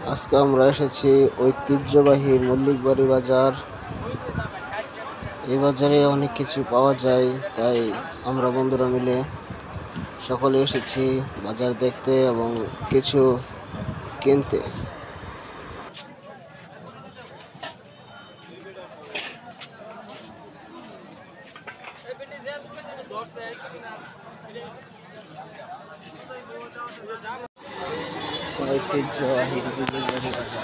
আজকে আমরা এসেছি ঐতিহ্যবাহী মল্লিকবাড়ি বাজার। এই বাজারে অনেক কিছু পাওয়া যায়, তাই আমরা বন্ধুরা মিলে সকলে এসেছি বাজার দেখতে এবং কিছু কিনতে। ঐতিহ্যবাহী মল্লিকবাড়ি বাজার।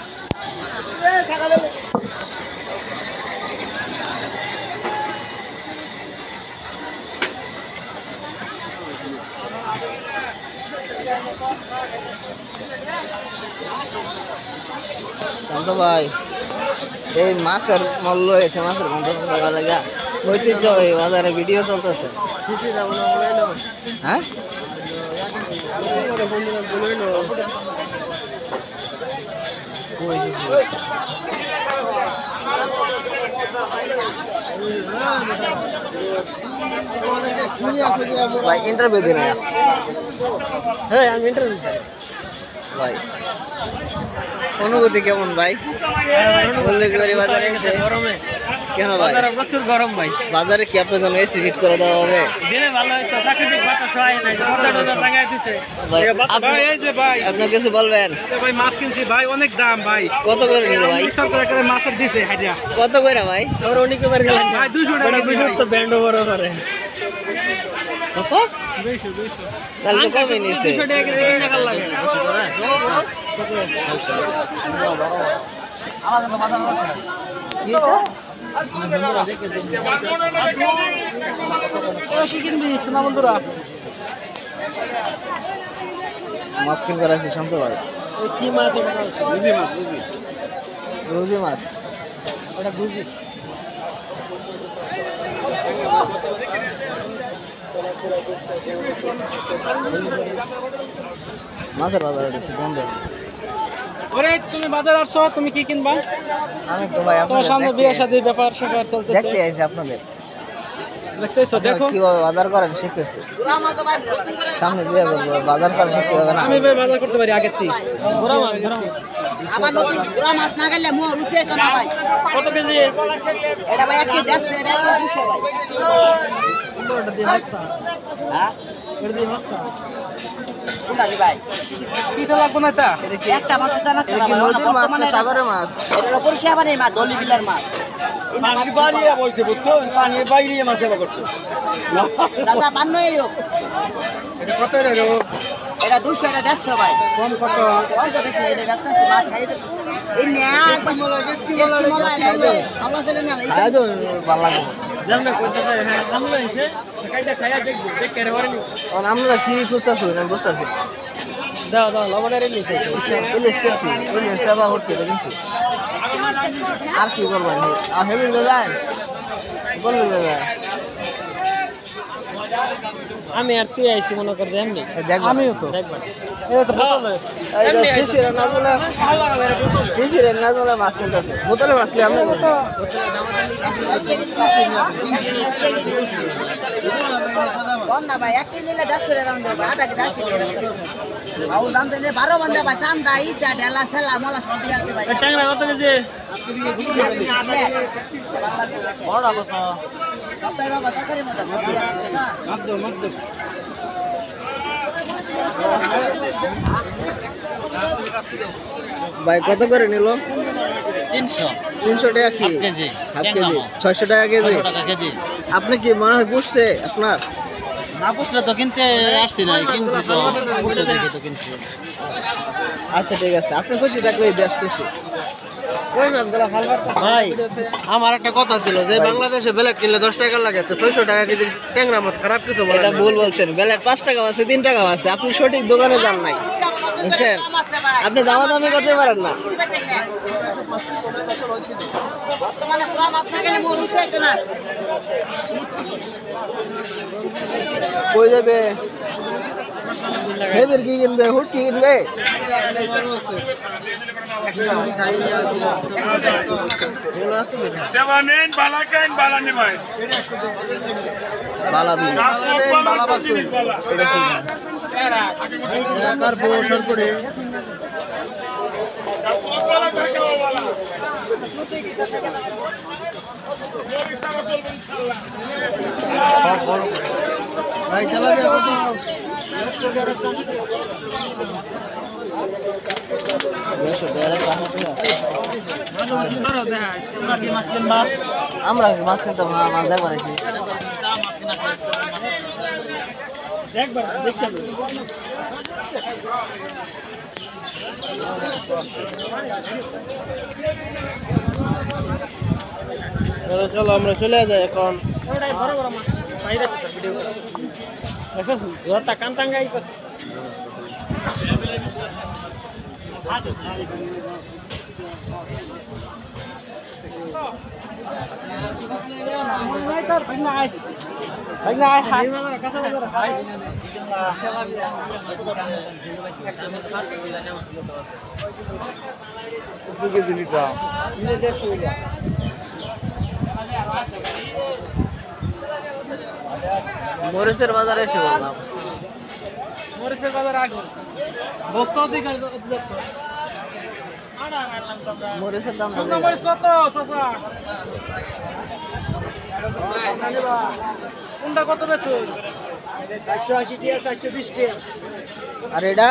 ভাই এই মাছের মূল্য হয়েছে, মাছের গন্ধ লাগা ঐতিহ্যবাহী বাজারে ভিডিও চলতেছে। হ্যাঁ ভাই ইন্টারভিউ দিন। হ্যাঁ আমি ইন্টারভিউ ভাই। অনুভূতি কেমন ভাই? মল্লিকবাড়ি বাজারে গরমে কেন ভাই? প্রচুর গরম ভাই। বাজারে কি আপনার জন্য এসি ফিট করে দেওয়া হবে? দিলে ভালো হতো, প্রাকৃতিক বাতাস হয় না, লাগাই দিচ্ছে ভাই। এই যে ভাই আপনি কিছু বলবেন? ভাই মাছ কিনছি ভাই, অনেক দাম ভাই। কত করে নিল ভাই? সরকার করে মাছের দিছে হাইরা। কত করে ভাই? ওর অনেক করে গেলেন ভাই 200 টাকা। 200 তো ব্যান্ড ওভার করে। কত? 200 তাহলে তো কমই নিছে। 200 টাকা কেজি কিনে টাকা লাগে। মাছ কিনবার আছে শান্ত ভাই। কি মাছ? রুজি মাছ। রুজি মাছ ওটা গুজি। মাছের বাজার বন্ধ। ওরে তুমি বাজার আসছো, তুমি কি কিনবা? আমি তো ভাই আপনার সামনে বিয়ের সাথে ব্যাপার স্যাপার চলতেছে, দেখতে আইছি আপনাদের। দেখতেছো, দেখো কিভাবে বাজার করেন শিখতেছি। সামনে বিয়ে করব, বাজার করা শিখতে হবে না? আমি ভাই বাজার করতে পারি আগে থেকে। বড় মাছ আমার নতুন বড় মাছ না গেলে মো রুচে তো না ভাই। কত কেজি এটা ভাই? 1 কেজি 150 এটা 200 ভাই। কোনটা দিয়ে হাসতা? হ্যাঁ এটা দিয়ে হাসতা কোনটা দি ভাই? পিঠা লাগবে না তা? এটা কি একটা মাছ দানা? এটা কি নদীর মাছ না সাগরের মাছ? এটা পরিষ্কার বানি মাছ, দলি বিলার মাছ। পানি বাড়িয়ে বলছে বুঝছো, পানি বাইরে মাছ এবার করছে। চাচা পান্ন এলো। এটা কত রে? এটা 200 এটা 150 ভাই। কম কত? কম তো বেশি। এটা ব্যস্ত আছে মাছ খাইতে। এই না একদম মলা গেছি মলা লাগে। আমরা চলে না এই তো ভালো লাগে। জামনা কইতে চাই। হ্যাঁ আমরা এসে কাইটা খায়া দেখব, দেখে রে ওরে। আর আমরা কি খুঁজতাছ? না বুঝতাছি। দাও লবণের ইলিশ আছে। ইলিশ করছি, ইলিশ সাবা হচ্ছে দেখছি। আর কি করবেন? আর হেভি যায় বললে যাবে। আমি আর তুই আইছি মনে করে এমনি। আমিও তো দেখবা এটা তো বোতলে এমনি শিশির নাজলা শিশির নাজলা মাছ কিনতেছে। বোতলে মাছ লে আমরা বোতলে কোন না ভাই 1 কেজি নিলে 150 টাকা দাম দেব, আধা কেজি 80 টাকা দাম। আউ দাম দিলে 12 বন্ধা ভাই, চান্দা ইসা ঢেলা সেলা মলা সব দিয়ে আছে ভাই। টাংরা কত কেজি? বড় কত? সবটাই বাবা তাকারি মত মত ভাই কত করে নিল? 300 টাকা কি কেজি? হাফ কেজি 600 টাকা কেজি। আপনি কি মনে হয় বুঝছে? আপনার না বুঝলে তো কিনতে আসছি না, কিনছি তো বুঝতে দেখে তো কিনছি। আচ্ছা ঠিক আছে, আপনি খুশি থাকলে দেশ খুশি। ভাই আমার একটা কথা ছিল যে বাংলাদেশে বেলেট কিনলে 10 টাকা লাগে, তো 600 টাকা কেজি ট্যাংরা মাছ খারাপ কিছু বলে? এটা ভুল বলছেন। বেলেট 5 টাকা আছে, 3 টাকা আছে। আপনি সঠিক দোকানে যান নাই, বুঝছেন? আপনি দামাদামি করতে পারেন না। বর্তমানে পুরা মাছ না গেলে মরু চাইতো না। কই যাবে? হেবের কি কিনবে? হুট কি কিনবে? Sevanen balakan balani mai. বালাবি বালা বাসু এটা কি? একার বছর করে ভাই চালাবে আমরা মাছ কিনতাম না, মাছ দেখবার আছি। চলো আমরা চলে যাই এখন। মরিচের বাজারে এসে বললাম, মরিচের বাজার আগে মরিচের দাম কত? কোনটা কত বেশি? 480 টাকা, 420 টাকা। আর এটা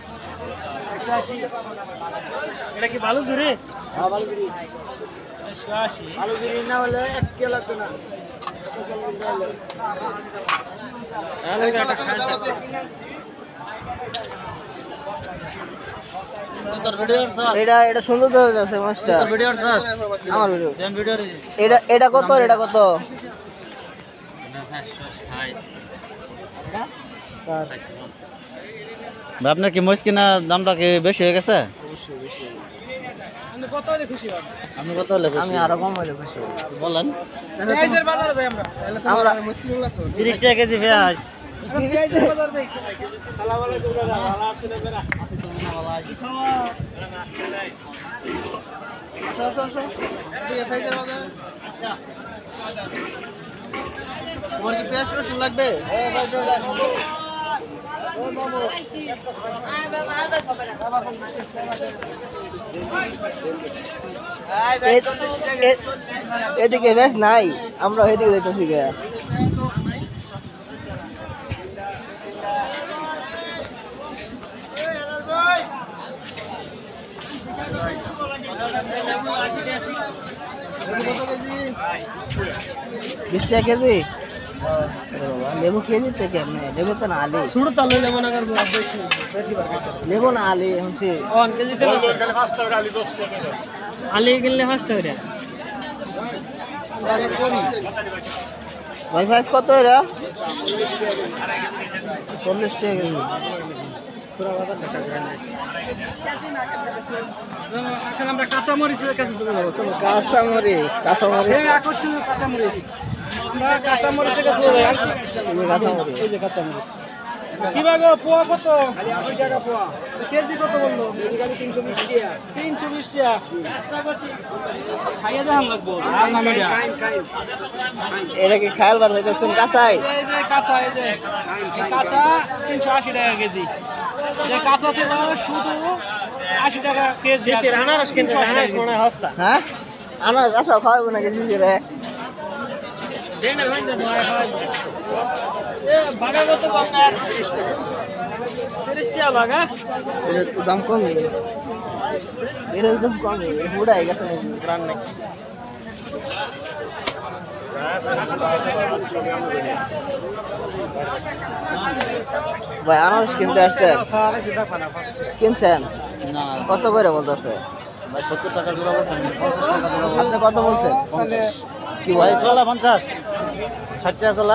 এটা কি ভালো জুড়ি? হ্যাঁ ভালো জুড়ি। 180 ভালো জুড়ি না হলে 1 কিলো লাগবে না। এটা এটা সুন্দর আছে মাছটা। আমার ভিডিও এটা এটা কত? এটা কত? আপনার কি মহিষ কিনা দামটা কি বেশি হয়ে গেছে? আপনি কত হলে আমি আরো কম হলে খুশি বলেন। আমরা 30 টাকা কেজি পেঁয়াজ। তোমার কি পেঁয়াজ রসুন লাগবে? এদিকে বেশ নাই, আমরা এদিকে যাইতেছি গে। বিশ টাকা কেজি। লেবু কেজি থেকে লেবু তো না আলি লেবু না আলি হচ্ছে আলি কিনলে 5 টাকা। ভাই ভাইস কত এরা? 40 টাকা কেজি। এখন আমরা কাঁচামরিচের কাছে চলে যাবো। চলো কাঁচামরিচ আকর্ষণীয় কাঁচামরিচ। আমরা কাঁচামরিচের কাছে চলে যাই। কাঁচামরিচ এই যে কাঁচামরিচ কিভাবে পোয়া কত? 80 টাকা পোয়া। কেজি কত বললো? 320 টাকা। 320 টাকা খাইয়ে দেখাম লাগবো। এটা কি খায়াল বার যাইতেছেন কাঁচাই? এই যে কাঁচা, এই যে কাঁচা 380 টাকা কেজি। যে কাঁচা ছিল শুধু 80 টাকা কেজি। দেশের আনারস কিনতে আনারস মনে হয় সস্তা। হ্যাঁ আনারস কাঁচা খাওয়াবো নাকি রে? ডেন্ডার ভাই না ভাই ভাই এ বাগা কত বাগা? 30 টাকা। 30 টাকা বাগা। এটা তো দাম কম, এর দাম কম, উড়াই গেছে ব্রান নাকি। ভাই আনারস কিনতে আসছেন? কিনছেন? না কত করে বলতেছে? ভাই 70 টাকা জোড়া বলছেন। 50 টাকা জোড়া আপনি কত বলছেন? কি ভাই চলা 50 60 টাকা চলা।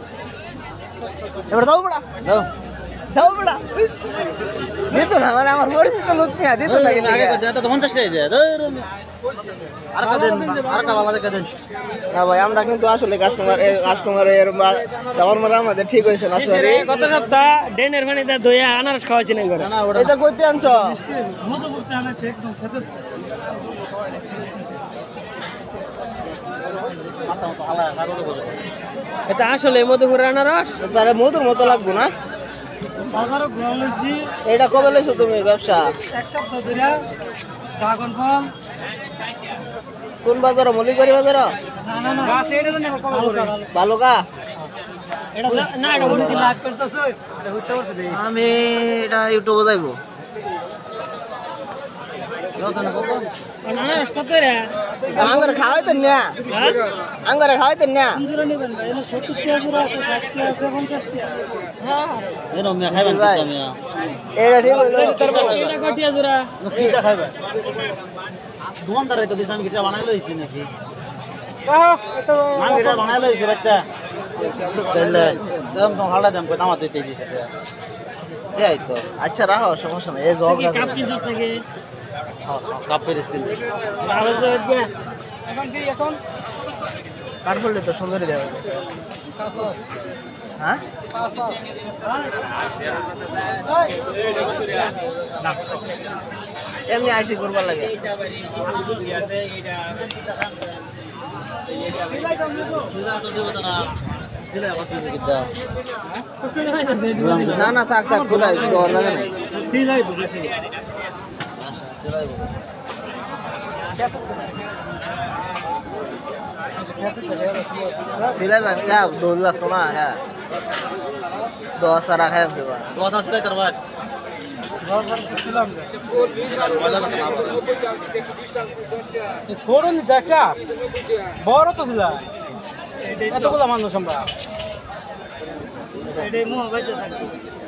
এবার দাও বড়া, দাও দাও বড়া। দিত না মানে আমার পরিচিত লোক নিয়ে দিত না কিন্তু আগে কত তো 50 টাকা দেয়। ধর আর কা দেন, আর কা ভালো দেখা দেন। না ভাই আমরা কিন্তু আসলে কাস্টমারের যাওয়ার মারা আমাদের ঠিক হয়েছে না সরি। গত সপ্তাহ ডেনের পানি দা দইয়া আনারস খাওয়াছি না করে। না না ওটা এটা কইতে আনছ? মধুপুরতে আনাছে একদম খেতে মাথা মতো আলা কাগজে বলে। এটা আসলে মধুপুর আনারস। তারে মধুর মতো লাগবো না? বাজারে ঘুরে লইছি এটা কবে লইছো তুমি ব্যবসা? এক সপ্তাহ ধরে ড্রাগন ফল। কোন বাজার? মলিগড়ি বাজার? না না গাছ এটা তো নেব কবে করে বালুকা? এটা না এটা বলি লাগ করতেছ এটা হইতে পারছে দেই আমি এটা ইউটিউবে যাইবো। না না কত রে আঙ্গারে খাওয়াইতেন না? আঙ্গারে খাওয়াইতেন না? জোড়া নেবেন ভাই এটা 70 টাকা জোড়া আছে 60 টাকা আছে 50 টাকা হ্যাঁ এরম মিয়া খাইবেন ভাই। কিতা মিয়া এটা ঠিক হইলো। এটা কটিয়া জোড়া কিতা খাইবেন দোকানদারে তো দিছান কিটা বানাই লইছি নাকি এটা আমি কিটা বানাই লইছি বাচ্চা তাইলে দাম তো হালা দাম কই দাম দিতে দিছে এই তো আচ্ছা রাখো, সমস্যা নাই। এই জগ কাপ কিনছস নাকি কাপের স্কিন ভালো করে দিয়া এখন কি এখন কাঠফুলটা তো সুন্দরই দেওয়া হয়েছে। হ্যাঁ এমনি আইসি করবার লাগে। না না থাক থাক, কোথায় দেওয়ার জায়গা নেই। সিলাই বসে সিলাই ব্যাগ ইয়া 2 লাখ না, হ্যাঁ 10 আর রাখাই দেবা। 10 আসলে তোর ভাই ছোড়ো নি একটা বড় তো দিলা এতগুলো মানুষ আমরা এটাই মুহ বাইতে থাকি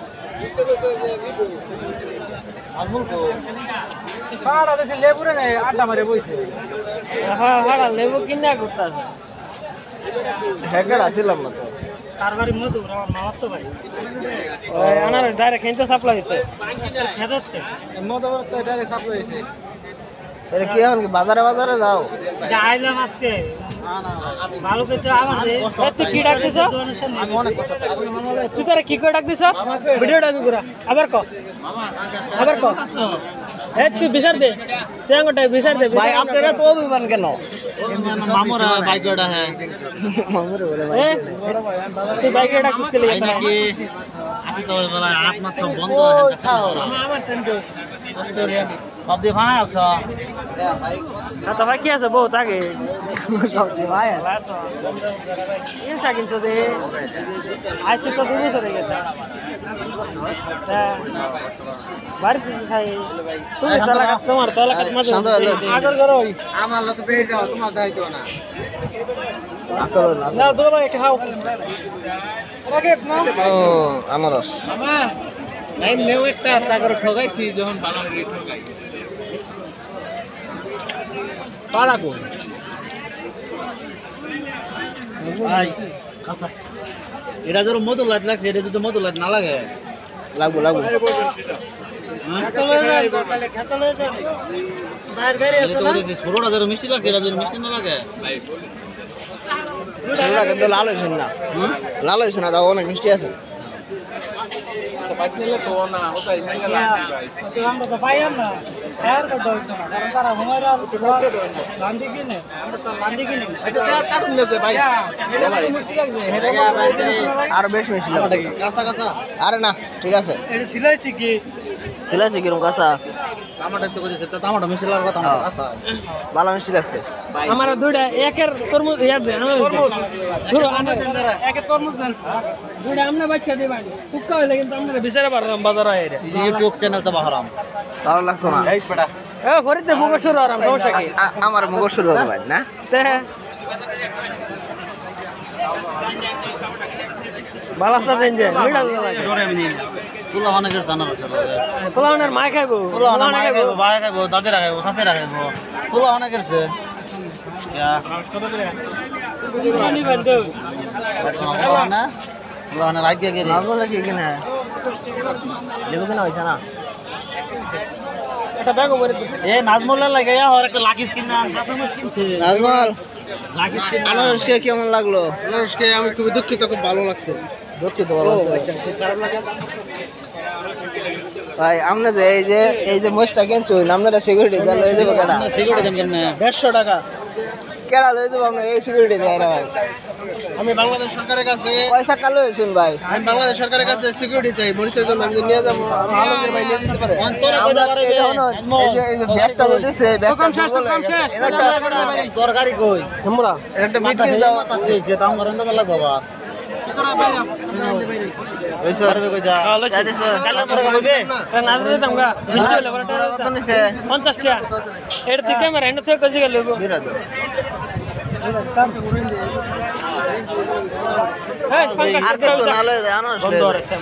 আমুল কো খাড়া দেশে লেবুরে নাই আড্ডা মারে বইছে হ্যাঁ খাড়া লেবু কিনা করতেছে হ্যাকার আসিলাম না তো। তার বাড়ি মধু আমার মামার তো ভাই ওই আনার ডাইরেক্ট খেতে সাপ্লাই হইছে খেতে মধু তো ডাইরেক্ট সাপ্লাই হইছে এটা কি এখন কি বাজারে বাজারে যাও? এটা আইলাম আজকে ভালো করতে আমার তুই কি ডাক দিছ আমি অনেক কষ্ট তুই তারা কি করে ডাক দিছ ভিডিওটা আমি করা আবার ক আবার ক এ তুই বিচার দে তুই আঙ্গটা বিচার দে ভাই আপনারা তো অভিমান কেন? মামুরা বাইকটা হ্যাঁ মামুরে বলে ভাই। এ তুই বাইকে ডাকছিস কে এই নাকি আছে তো বলা আত্মা সব বন্ধ আমার তেন তো সব দিয়ে ভাঙা আছো না তো ভাই কি আছে বহুত আগে ভাই ইন সাকিনছো দে আইছে তো দুই ধরে গেছে বাড়িতে খাই তুমি তালাকাত তোমার তালাকাত মাঝে শান্ত হলো। আগর করো আমার লোক বের যাও তোমার দায়িত্ব না আতর না। না দুলা ভাই একটা খাও রাগে না ও আনারস। নাই নেও একটা তাগর ঠগাইছি যখন বানাঙ্গি ঠগাই পাড়া কোন ভাই কাঁচা এটা যদি মধু লাইট লাগছে এটা যদি মধু লাইট না লাগে লাগবো লাগবো। খেতলে যাই বাইরে গাড়ি আছে না ছোটটা যেন মিষ্টি লাগছে এটা যদি মিষ্টি না লাগে এগুলা কিন্তু লাল হয়েছে না, লাল হয়েছে না, তাও অনেক মিষ্টি আছে। আমরা তো পাইয়াম না ফায়ার করতে হইতো না কারণ তারা ঘুমাইরা লান্ডি কিনে আমরা তো লান্ডি কিনে আচ্ছা তা কাটুন নেবে ভাই আরো বেশি মিষ্টি লাগবে। কাঁচা কাঁচা আরে না ঠিক আছে, এটা সিলাইছি কি সিলাইছে কিরম কাঁচা? টমাটো তো কইছে তা টমাটো মিষ্টি লাগার কথা না কাঁচা ভালো মিষ্টি লাগছে। আমার দুইটা একের তরমুজ ইয়া দে তরমুজ ধরো আমরা একের তরমুজ দেন দুইটা আমরা বাচ্চা দিই ভাই কুক্কা হইলে কিন্তু আমরা বিচারে পারলাম বাজার আইরে ইউটিউব চ্যানেল তো বাহারাম ভালো লাগতো না। এই পড়া এ ফরিদে মুগশুর আরাম সমস্যা কি আমার মুখ শুরু হবে ভাই না। তে বালাটা দেন যে মিডাল লাগে জোরে এমনি পুলা অনেকের জানা আছে পোলাওনের মাই খাইবো পুলা অনেক খাইবো ভাই খাইবো দাদিরা খাইবো শাশুড়া খাইবো পুলা অনেকের সে ইয়া কোনি বান্ধব না পুলা অনেক রাইট গিয়ে গেরি নাজমল কি কিনে লেবু কিনা হয়েছে না? এটা ব্যাগও ভরে এ নাজমুলের লাগে আর একটা লাকি স্কিন না কাঁচামরিচ কিনছে নাজমল লাকি স্কিন আনারসকে কেমন লাগলো? আনারসকে আমি খুবই দুঃখিত খুব ভালো লাগছে দুঃখিত ভালো লাগছে। খারাপ লাগে ভাই আমরা যে এই যে মোষটা কিনছো আপনারা সিকিউরিটি গেল এই যে বেটা সিকিউরিটি দেন কেন 150 টাকা কেডা লই যাব আপনার এই সিকিউরিটি দেয় না ভাই আমি বাংলাদেশ সরকারের কাছে পয়সা কালো হইছেন ভাই আমি বাংলাদেশ সরকারের কাছে সিকিউরিটি চাই মরিচের জন্য আমি নিয়ে যাবো আলমগীর ভাই নিয়ে যেতে পারে অন্তরে কইতে পারে এই যে ব্যাগটা দিতেছে ব্যাগটা হুকুম শেষ দরকারি কই আমরা একটা মিটিং দাও যে দাম করেন তো লাগবে বাবা ওই সরবে কই যা কালা মরে কইবে না দিতে দামগা মিষ্টি হলো বড় কত নিছে 50 টাকা এর থেকে ক্যামেরা এন্ড থেকে কাজ গেল বিরাদ এই পঙ্কজ আর কিছু না লই যায় আনো বন্ধ আছে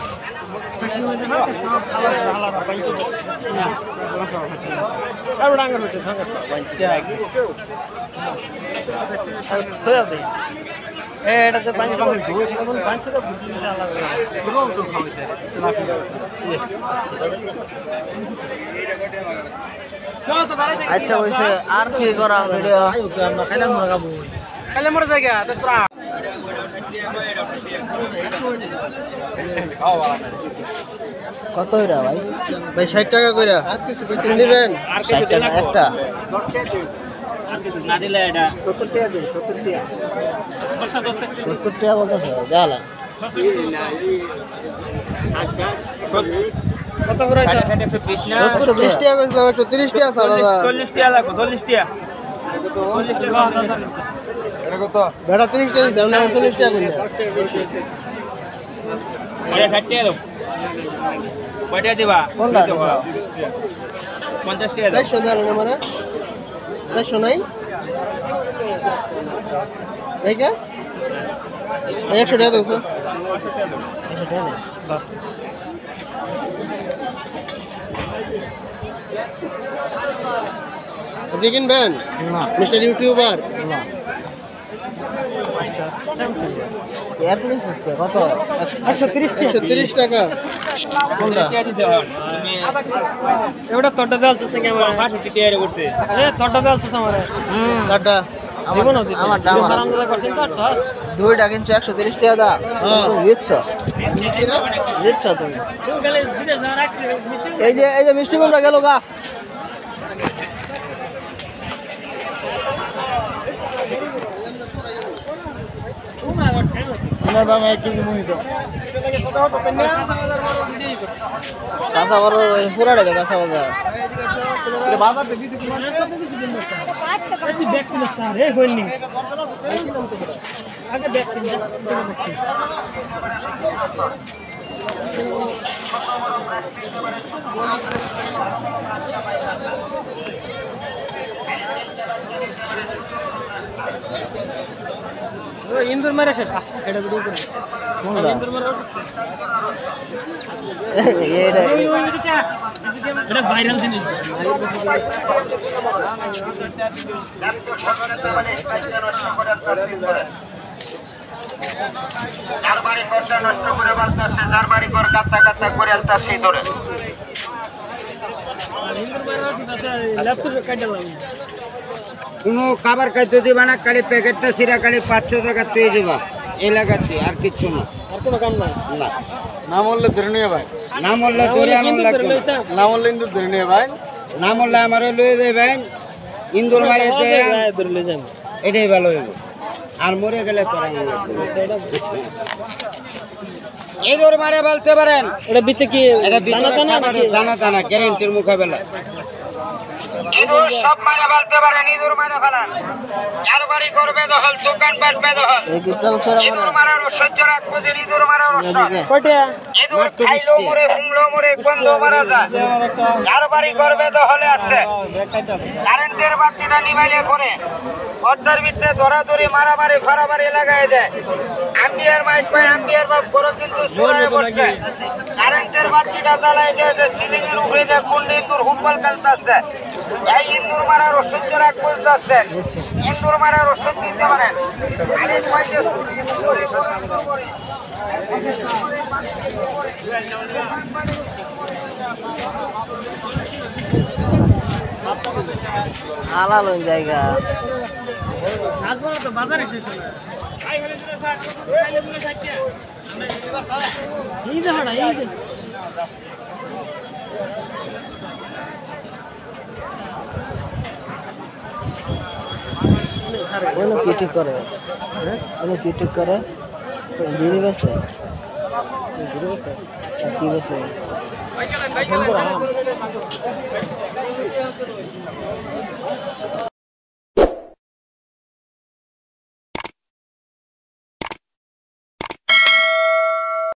আর ডাঙ্গর বিতে থাঙ্গাস সোয়া দে এটা তো পানি পানি ধুই কোন পাঁচ তো বুঝি শালা পুরো তো খাওয়াইতে চল তো দাঁড়াই থাকি আচ্ছা হইছে আর কি করা ভিডিও আমরা খাইলা মরে গাবো কালে মরে জায়গা তো তোরা কত হইরা ভাই ভাই 60 টাকা কইরা কিছু বেশি নেবেন 60 টাকা একটা না দিলে এটা 70 টাকা দিন 70 টাকা 70 টাকা বলতেছে জালা কত করে এটা 20 না 30 টাকা কইছিলাম একটু 30 টাকা আছে দাদা 40 টাকা লাগবে 40 টাকা 40 টাকা এটা কত বেটা 30 টাকা দিছি আমরা 40 টাকা কইলা এটা 60 টাকা দাও কয়টা দিবা কোনটা 50 টাকা দাও 100 দাও না মানে 100 নাই এইটা 100 টাকা দাও স্যার 100 টাকা দে আপনি কিনবেন না মিস্টার ইউটিউবার না এত দিছিস কে কত 130 টাকা কোনটা এবারে তোটা দেলছস নাকি আমার 60 টাকা এর করতে তোটা দেলছস আমারে কাটা জীবন আমার দাম আর হারাম দাদা করছেন তো স্যার দুইটা কিনছো 130 টাকা দা তুমি দিচ্ছ তুমি তুই গেলে বিদেশ না রাখছিস এই যে মিষ্টি কুমড়া গেল গা আমার দাম 1 কেজি মুই তো কাঁচা বাজার পুরাটা দে কাঁচা বাজার বাজার দেখি তোমার এই ব্যাগ কিনে স্যার হে কইনি আগে ব্যাগ কিনে ইন্দুর মারে শেষ এটা ভিডিও করে কোনটা ইন্দুর মারে এইটা এটা ভাইরাল জিনিস যার বাড়ি ঘরটা নষ্ট করে বলতেছে যার বাড়ি ঘর কাত্তা কাত্তা করে আনতেছে ধরে ইন্দুর মারে ল্যাপটপ কাটে লাগবে কোনো খাবার খাইতে দিবা না কালি প্যাকেটটা সিরা কালি 500 টাকা পেয়ে যাবা এলাকাতে আর কিছু না আর কোনো কাম নাই না নাম বললে ধরে নিয়ে ভাই নাম বললে ধরে আনন্দ কিন্তু লাগবে না। নাম বললে কিন্তু ধরে নিয়ে ভাই নাম বললে আমার লয়ে যাবেন ইন্দুর মারে দেয় ধরলে যান এটাই ভালো হইব আর মরে গেলে তোরা মনে ইঁদুর মারে বলতে পারেন এটা বিতে কি এটা ভিতরে দানা খাবারের দানা দানা গ্যারেন্টির মোকাবেলা ইঁদুর সব মারে বলতে পারেন ইঁদুর মারে ফেলান যার বাড়ি করবে দখল দোকানপাট বেদখল এই গিটাল ছড়া ইঁদুর মারার সহ্য রাখবো যে ইঁদুর মারার এদিকে কয়টা ইঁদুর খাইলো মরে হুমলো মরে গন্ধ মারা যায় যার বাড়ি করবে দখলে আছে কারেন্টের বাতিটা নিভাইলে পরে পর্দার ভিতরে ধরাধরি মারামারি ফারামারি লাগাই দেয় আম্বিয়ার মাইক পাই আম্বিয়ার বাপ বড় কিন্তু চুরায় বসবে কারেন্টের বাতিটা জ্বালাই দেয় যে সিলিং এর উপরে যে কুন্ডি ইন্দুর ফুটবল খেলতেছে এই ইন্দুর মারার অসহ্য রাগ বলতেছে ইন্দুর মারার ওষুধ দিতে পারেন আরে কয়টা আলালো জায়গা নাচবো না তো বাজারে শেষ হলো এই যে হাড়া এই যে কোনো কি ঠিক করে কোনো কি ঠিক করে বিড়ি বেছে কি বেছে